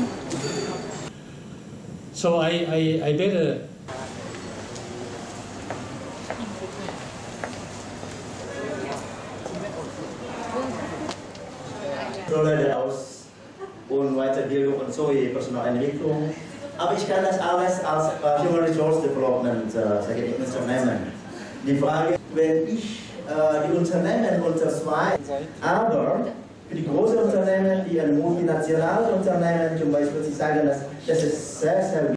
So I better. Rolle aus und Weiterbildung und so, Personalentwicklung. Aber ich kann das alles als Human Resource Development Unternehmen. Die Frage, wenn ich die Unternehmen unterschreibe, aber für die großen Unternehmen, die ein multinationales Unternehmen zum Beispiel, sie sagen, dass das ist sehr, sehr wichtig.